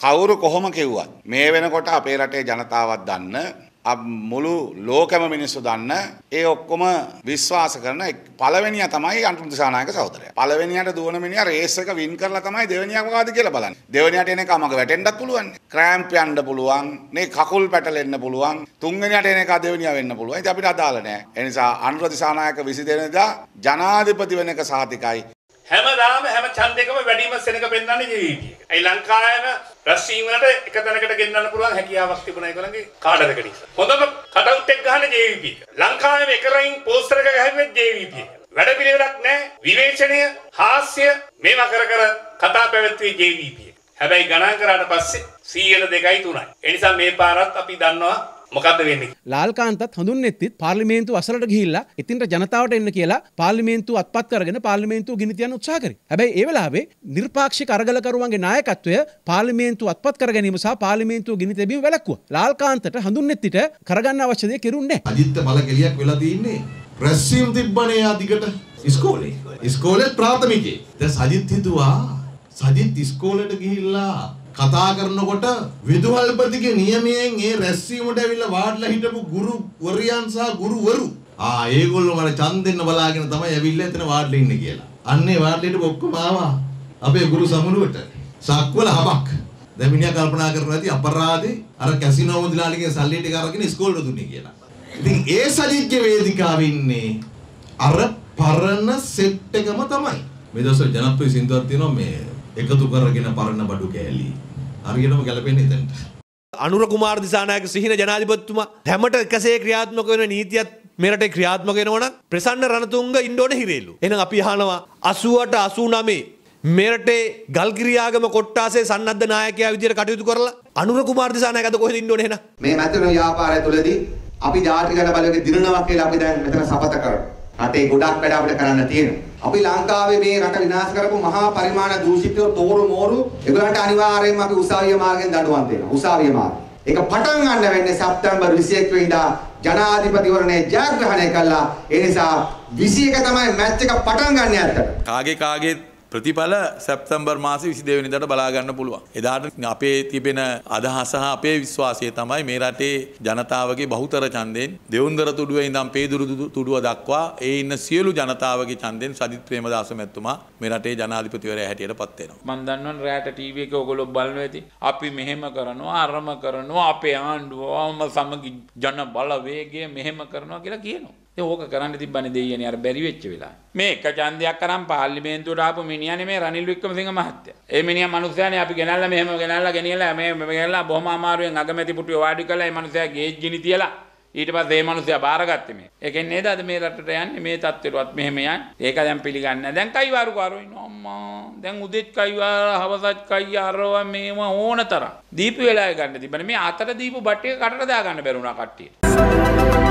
කවුරු කොහොම කිව්වත් මේ වෙනකොට අපේ රටේ ජනතාවක් දන්න මුළු ලෝකෙම මිනිස්සු දන්න ඒ ඔක්කොම විශ්වාස කරන පළවෙනියා තමයි අනුර දිසානායක සහෝදරයා. පළවෙනියට දුවන මිනිහා රේස් එක වින් කරලා තමයි දෙවෙනියා මොකද කියලා බලන්නේ. දෙවෙනියට එන එක මග වැටෙන්නත් පුළුවන්. ක්‍රෑම්ප් යන්න පුළුවන්. මේ කකුල් පැටලෙන්න පුළුවන්. තුන්වෙනියට එන එක දෙවෙනියා වෙන්න පුළුවන්. ඉතින් අපිට අදාළ නැහැ. ඒ නිසා අනුර දිසානායක 22 වෙනිදා ජනාධිපති වෙන එක සාතිකයි. හැමදාම හැම ඡන්දයකම වැඩිම සෙනඟ පෙන්වන්නේ ජීවිතය. ඒ ලංකාවේම රැස්වීම වලට එක තැනකට ගෙන්නන්න පුළුවන් හැකියාවක් තිබුණා ඒගොල්ලන්ගේ කාඩරකට ඉස්සර. හොඳම කටවුට් එක ගහන JVP එක. ලංකාවේම එක රයින් පෝස්ටර් එක ගහන්නේ JVP එක. වැඩ පිළිවෙලක් නැහැ. විවේචනය, හාස්‍ය මේවා කර කතා පැවැත්වුවේ JVP එක. හැබැයි ගණන් කරාට පස්සේ 100ට 2යි 3යි. ඒ නිසා මේ පාරත් අපි දන්නවා මොකද්ද වෙන්නේ? ලාල්කාන්තත් හඳුන්නෙත්තිත් පාර්ලිමේන්තුව අසලට ගිහිල්ලා ඉතින්ට ජනතාවට එන්න කියලා පාර්ලිමේන්තුව අත්පත් කරගෙන පාර්ලිමේන්තුව ගිනි තියන්න උත්සාහ කරේ. හැබැයි ඒ වෙලාවේ නිර්පාක්ෂික අරගලකරුවන්ගේ නායකත්වය පාර්ලිමේන්තුව අත්පත් කර ගැනීම සහ පාර්ලිමේන්තුව ගිනි තැබීම වැළැක්වුවා. ලාල්කාන්තට හඳුන්නෙත්තිට කරගන්න අවශ්‍ය දේ කෙරුන්නේ නැහැ. අජිත් බල කෙලියක් වෙලා තින්නේ රැස්වීම තිබ්බනේ අදිකට ඉස්කෝලේ. ඉස්කෝලේ ප්‍රාථමිකේ. දැන් සජිත් හිතුවා සජිත් ඉස්කෝලේට ගිහිල්ලා කතා කරනකොට විදුහල්පතිගේ නියමයෙන් ඒ රැස්වීමට ඇවිල්ලා වාඩිලා හිටපු ගුරුවරයන් සහ ගුරුවරු ඒගොල්ලෝ මට ඡන්ද දෙන්න බලාගෙන තමයි ඇවිල්ලා එතන වාඩිලා ඉන්නේ කියලා. අන්නේ වාඩිලා හිටපු ඔක්කොම ආවා අපේ ගුරු සමුළුවට. සක්වල හබක්. දැන් මිනිහා කල්පනා කරනවා ඇති අපරාධේ අර කැසිනෝ මුදලාලිගේ සල්ලි ටික අරගෙන ඉස්කෝලේට දුන්නේ කියලා. ඉතින් ඒ සජිත්ගේ වේදිකාවේ ඉන්නේ අර පරණ සෙට් එකම තමයි. මේ දවස්වල ජනප්‍රිය සින්දුවක් තියෙනවා මේ එකතු කරගෙන පරණ බඩු කෑලි. හරියටම ගැලපෙන්නේ එතනට. අනුර කුමාර දිසානායක සිහින ජනාධිපතිතුමා හැමට එකසේ ක්‍රියාත්මක වෙන නීතියත් මේ රටේ ක්‍රියාත්මක වෙනවා නම් ප්‍රසන්න රණතුංග ඉන්න ඕනේ හිරේලු. එහෙනම් අපි අහනවා 88 89 මේ රටේ ගල්ගිරියාගම කොට්ටාසේ සන්නද්ධ නායකයා විදියට කටයුතු කරලා අනුර කුමාර දිසානායක අද කොහෙද ඉන්න ඕනේ එහෙනම්? මේ මැතිවරණ ව්‍යාපාරය තුළදී අපි ජාතික බලවේග දිනනවා කියලා අපි දැන් මෙතන සපත කරනවා. රටේ ගොඩක් වැඩ අපිට කරන්න තියෙනවා. අපි ලංකාවේ මේ රට විනාශ කරපු මහා පරිමාණ දූෂිතව තෝරු මෝරු ඒගොල්ලන්ට අනිවාර්යයෙන්ම අපි උසාවිය මාර්ගෙන් දඬුවම් දෙනවා. උසාවිය මාර්ගය. ඒක පටන් ගන්න වෙන්නේ සැප්තැම්බර් 21 වෙනිදා ජනාධිපතිවරණය ජයග්‍රහණය කළා. ඒ නිසා 21 තමයි මැච් එක පටන් ගන්න ඇත්තට. කාගේ ප්‍රතිඵල සැප්තැම්බර් මාසේ 22 වෙනිදාට බලා ගන්න පුළුවන්. එදාට අපේ තිබෙන අදහස සහ අපේ විශ්වාසය තමයි මේ රටේ ජනතාවගේ බහුතර ඡන්දයෙන් දෙවුන්දර තුඩුවේ ඉඳන් පේදුරු තුඩුව දක්වා ඒ ඉන්න සියලු ජනතාවගේ ඡන්දයෙන් සජිත් ප්‍රේමදාස මැතිතුමා මේ රටේ ජනාධිපතිවරයා හැටියට පත් වෙනවා. මම දන්නවනේ රැට ටීවී එකේ ඔයගොල්ලෝ බලනවා ඇති. අපි මෙහෙම කරනවා අරම කරනවා අපේ ආණ්ඩුවම සමගි ජන බලවේගය මෙහෙම කරනවා කියලා කියනවා. ඒ ඕක කරන්න තිබ්බනේ දෙයියනේ අර බැරි වෙච්ච වෙලාව. මේ එක ඡන්දයක් කරන් පාර්ලිමේන්තුවට ආපු මිනිහානේ මේ රනිල් වික්‍රමසිංහ මහත්තයා. ඒ මිනිහා මනුස්සයානේ අපි ගෙනල්ලා මෙහෙම ගෙනල්ලා මේ ගෙනල්ලා බොහොම අමාරුවෙන් අගමැති පුටුවේ වාඩි කරලා ඒ මනුස්සයා ගේජ් ගිනි තියලා ඊට පස්සේ මේ මනුස්සයා බාරගත්තේ මේ. ඒකෙන් නේද අද මේ රටට යන්නේ මේ තත්ත්වෙටවත් මෙහෙම යන්නේ. ඒක දැන් පිළිගන්නේ නැහැ. දැන් කයිවාරු කාරෝ ඉන්නවා අම්මා. දැන් උදෙත් කයිවාර හවසත් කයිවාරව මේව ඕන තරම්. දීපු වෙලාවේ ගන්න තිබ්බනේ. මේ අතට දීපු බට් එක කටට දාගන්න බැරුණා කට්ටියට.